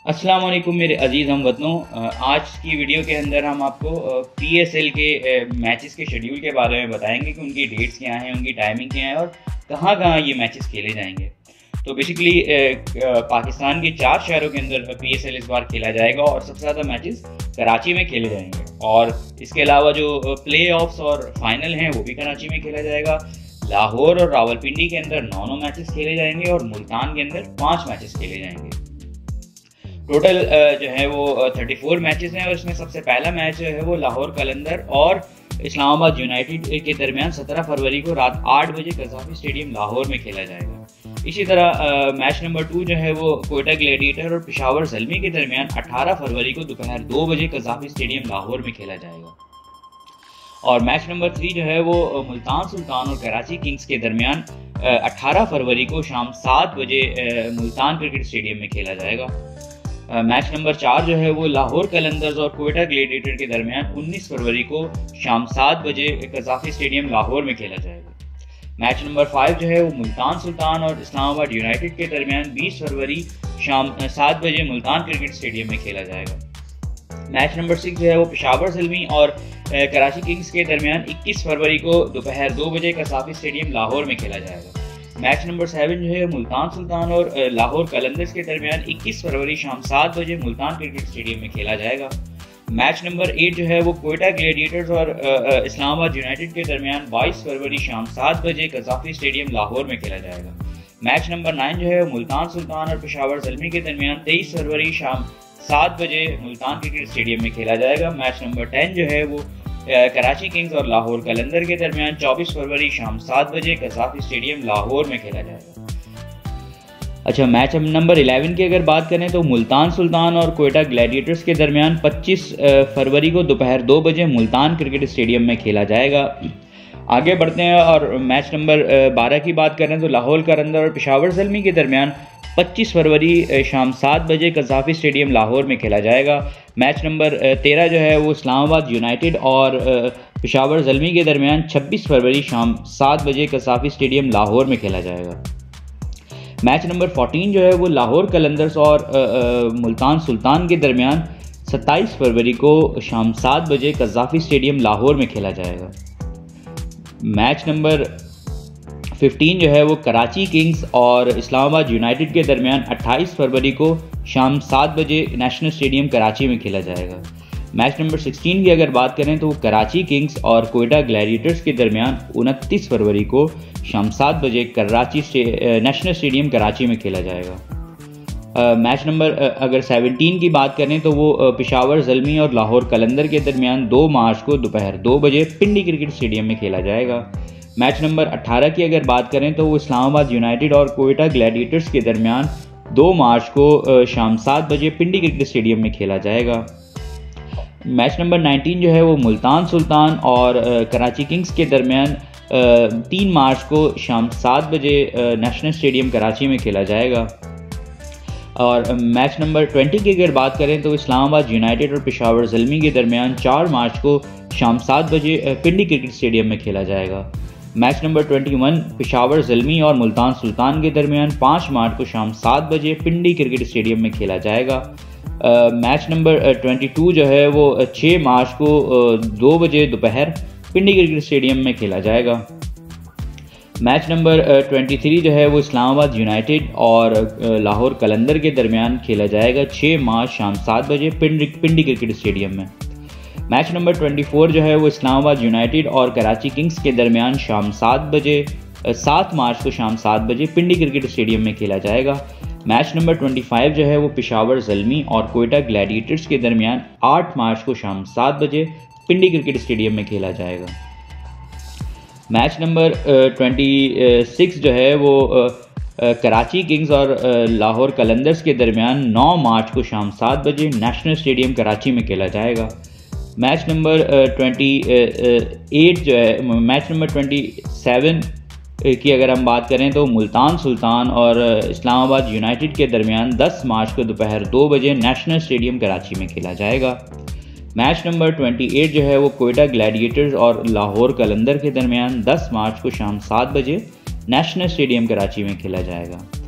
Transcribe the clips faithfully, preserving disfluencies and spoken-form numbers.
अस्सलाम वालेकुम मेरे अजीज़ हमवतनों। आज की वीडियो के अंदर हम आपको पी एस एल के मैचेस के शेड्यूल के बारे में बताएंगे कि उनकी डेट्स क्या हैं, उनकी टाइमिंग क्या है और कहाँ कहाँ ये मैचेस खेले जाएंगे। तो बेसिकली पाकिस्तान के चार शहरों के अंदर पी एस एल इस बार खेला जाएगा और सबसे ज़्यादा मैचेस कराची में खेले जाएंगे। और इसके अलावा जो प्ले ऑफ्स और फाइनल हैं वो भी कराची में खेला जाएगा। लाहौर और रावलपिंडी के अंदर नौ नौ मैचेस खेले जाएंगे और मुल्तान के अंदर पाँच मैचेस खेले जाएंगे। टोटल जो है वो चौंतीस मैचेस हैं और इसमें सबसे पहला मैच जो है वो लाहौर कलंदर और इस्लामाबाद यूनाइटेड के दरमियान सत्रह फरवरी को रात आठ बजे कज़ाफ़ी स्टेडियम लाहौर में खेला जाएगा। इसी तरह मैच नंबर टू जो है वो कोयटा ग्लैडिएटर और पेशावर ज़ल्मी के दरमियान अठारह फरवरी को दोपहर दो बजे कज़ाफ़ी स्टेडियम लाहौर में खेला जाएगा। और मैच नंबर थ्री जो है वो मुल्तान सुल्तान और कराची किंग्स के दरमियान अठारह फरवरी को शाम सात बजे मुल्तान क्रिकेट स्टेडियम में खेला जाएगा। मैच नंबर चार जो है वो लाहौर कलंदर्स और कोयटा ग्लैडिएटर के दरमियान उन्नीस फरवरी को शाम सात बजे कज़ाफ़ी स्टेडियम लाहौर में खेला जाएगा। मैच नंबर फाइव जो है वो मुल्तान सुल्तान और इस्लामाबाद यूनाइटेड के दरमियान बीस फरवरी शाम सात बजे मुल्तान क्रिकेट स्टेडियम में खेला जाएगा। मैच नंबर सिक्स जो है वो पेशावर ज़ल्मी और कराची किंग्स के दरमियान इक्कीस फरवरी को दोपहर दो बजे कज़ाफ़ी स्टेडियम लाहौर में खेला जाएगा। मैच नंबर सेवन जो है मुल्तान सुल्तान और लाहौर कलंदर्स के दरमियान इक्कीस फरवरी शाम सात बजे मुल्तान क्रिकेट स्टेडियम में खेला जाएगा। मैच नंबर एट जो है वो कोयटा ग्लैडिएटर्स और इस्लामाबाद यूनाइटेड के दरमियान बाईस फरवरी शाम सात बजे कज़ाफ़ी स्टेडियम लाहौर में खेला जाएगा। मैच नंबर नाइन जो है मुल्तान सुल्तान और पेशावर ज़ल्मी के दरमियान तेईस फरवरी शाम सात बजे मुल्तान क्रिकेट स्टेडियम में खेला जाएगा। मैच नंबर टेन जो है वो कराची किंग्स और लाहौर कलंदर के दरमियान चौबीस फरवरी शाम सात बजे कज़ाफ़ी स्टेडियम लाहौर में खेला जाएगा। अच्छा, मैच नंबर इलेवन की अगर बात करें तो मुल्तान सुल्तान और कोयटा ग्लैडिएटर्स के दरमियान पच्चीस फरवरी को दोपहर दो बजे मुल्तान क्रिकेट स्टेडियम में खेला जाएगा। आगे बढ़ते हैं और मैच नंबर बारह की बात करें तो लाहौर कलंदर और पेशावर ज़ल्मी के दरमियान पच्चीस फरवरी शाम सात बजे कज़ाफ़ी स्टेडियम लाहौर में खेला जाएगा। मैच नंबर तेरह जो है वो इस्लामाबाद यूनाइटेड और पेशावर ज़ल्मी के दरमियान छब्बीस फरवरी शाम सात बजे कज़ाफ़ी स्टेडियम लाहौर में खेला जाएगा। मैच नंबर चौदह जो है वो लाहौर कलंदर्स और मुल्तान सुल्तान के दरमियान सत्ताईस फरवरी को शाम सात बजे कज़ाफ़ी स्टेडियम लाहौर में खेला जाएगा। मैच नंबर पंद्रह जो है वो कराची किंग्स और इस्लामाबाद यूनाइटेड के दरमियान अट्ठाईस फरवरी को शाम सात बजे नेशनल स्टेडियम कराची में खेला जाएगा। मैच नंबर सोलह की अगर बात करें तो वो कराची किंग्स और कोयटा ग्लैडिएटर्स के दरमियान उनतीस फरवरी को शाम सात बजे कराची नेशनल स्टेडियम कराची में खेला जाएगा। मैच नंबर अगर सत्रह की बात करें तो वो पेशावर ज़ल्मी और लाहौर कलंदर के दरमियान दो मार्च को दोपहर दो बजे पिंडी क्रिकेट स्टेडियम में खेला जाएगा। मैच नंबर अठारह की अगर बात करें तो वो इस्लामाबाद यूनाइटेड और कोयटा ग्लैडिएटर्स के दरमियान दो मार्च को शाम सात बजे पिंडी क्रिकेट स्टेडियम में खेला जाएगा। मैच नंबर उन्नीस जो है वो मुल्तान सुल्तान और कराची किंग्स के दरमियान तीन मार्च को शाम सात बजे नेशनल स्टेडियम कराची में खेला जाएगा। और मैच नंबर बीस की अगर बात करें तो इस्लामाबाद यूनाइटेड और पेशावर ज़ल्मी के दरमियान चार मार्च को शाम सात बजे पिंडी क्रिकेट स्टेडियम में खेला जाएगा। मैच नंबर इक्कीस पेशावर ज़ल्मी और मुल्तान सुल्तान के दरमियान पाँच मार्च को शाम सात बजे पिंडी क्रिकेट स्टेडियम में खेला जाएगा। मैच नंबर बाईस जो है वो छः मार्च को दो बजे दोपहर पिंडी क्रिकेट स्टेडियम में खेला जाएगा। मैच नंबर तेईस जो है वो इस्लामाबाद यूनाइटेड और लाहौर कलंदर के दरमियान खेला जाएगा छः मार्च शाम सात बजे पिंडी पिंडी क्रिकेट स्टेडियम में। मैच नंबर चौबीस जो है वो इस्लामाबाद यूनाइटेड और कराची किंग्स के दरमियान शाम सात बजे सात मार्च को शाम सात बजे पिंडी क्रिकेट स्टेडियम में खेला जाएगा। मैच नंबर पच्चीस जो है वो पेशावर ज़ल्मी और कोयटा ग्लैडिएटर्स के दरमियान आठ मार्च को शाम सात बजे पिंडी क्रिकेट स्टेडियम में खेला जाएगा। मैच नंबर छब्बीस जो है वो कराची किंग्स और लाहौर कलंदर्स के दरमियान नौ मार्च को शाम सात बजे नेशनल स्टेडियम कराची में खेला जाएगा। मैच नंबर अट्ठाईस जो है मैच नंबर सत्ताईस की अगर हम बात करें तो मुल्तान सुल्तान और इस्लामाबाद यूनाइटेड के दरमियान दस मार्च को दोपहर दो बजे नेशनल स्टेडियम कराची में खेला जाएगा। मैच नंबर अट्ठाईस जो है वो कोयटा ग्लैडिएटर्स और लाहौर कलंदर के दरमियान दस मार्च को शाम सात बजे नेशनल स्टेडियम कराची में खेला जाएगा।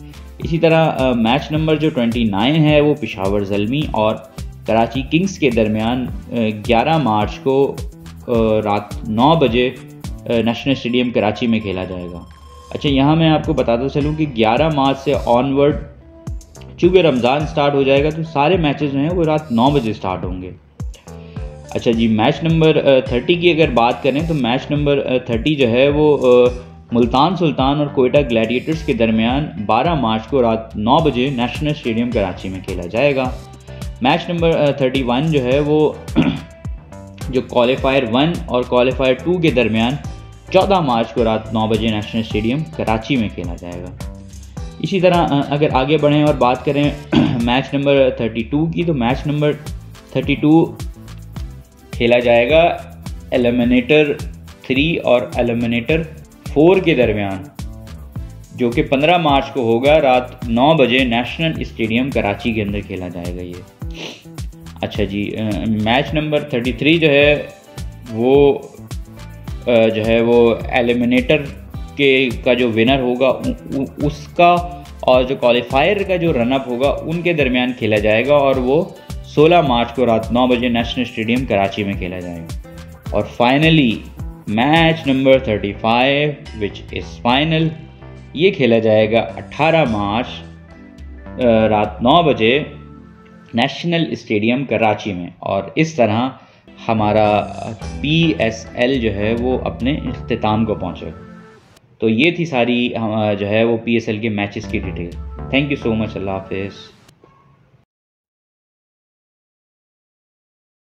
इसी तरह मैच नंबर जो उनतीस है वो पेशावर ज़ल्मी और कराची किंग्स के दरमियान ग्यारह मार्च को रात नौ बजे नेशनल स्टेडियम कराची में खेला जाएगा। अच्छा, यहाँ मैं आपको बताता चलूँ कि ग्यारह मार्च से ऑनवर्ड चूँकि रमज़ान स्टार्ट हो जाएगा तो सारे मैचेस जो हैं वो रात नौ बजे स्टार्ट होंगे। अच्छा जी, मैच नंबर तीस की अगर बात करें तो मैच नंबर तीस जो है वो मुल्तान सुल्तान और कोयटा ग्लैडिएटर्स के दरमियान बारह मार्च को रात नौ बजे नेशनल स्टेडियम कराची में खेला जाएगा। मैच नंबर इकतीस जो है वो जो क्वालिफायर वन और क्वालिफायर टू के दरमियान चौदह मार्च को रात नौ बजे नेशनल स्टेडियम कराची में खेला जाएगा। इसी तरह अगर आगे बढ़ें और बात करें मैच नंबर बत्तीस की, तो मैच नंबर बत्तीस खेला जाएगा एलिमिनेटर थ्री और एलिमिनेटर फोर के दरमियान, जो कि पंद्रह मार्च को होगा रात नौ बजे नेशनल स्टेडियम कराची के अंदर खेला जाएगा ये। अच्छा जी, मैच नंबर तैंतीस जो है वो जो है वो एलिमिनेटर के का जो विनर होगा उ, उ, उसका और जो क्वालिफायर का जो रनअप होगा उनके दरमियान खेला जाएगा, और वो सोलह मार्च को रात नौ बजे नेशनल स्टेडियम कराची में खेला जाएगा। और फाइनली मैच नंबर पैंतीस विच इज़ फाइनल, ये खेला जाएगा अठारह मार्च रात नौ बजे नेशनल स्टेडियम कराची में। और इस तरह हमारा पी एस एल जो है वो अपने इख्तिताम को पहुँचेगा। तो ये थी सारी जो है वो पी एस एल के मैचेस की detail. Thank you so much, अल्लाह हाफिज़।